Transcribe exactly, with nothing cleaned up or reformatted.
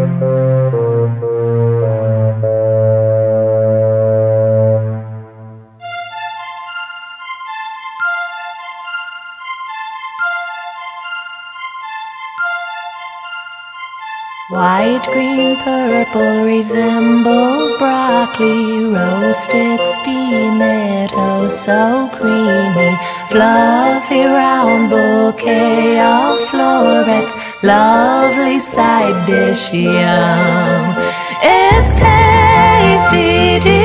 White, green, purple resembles broccoli. Roast it, steam it, oh so creamy. Fluffy round bouquet of florets, lovely side dish, yum. It's tasty,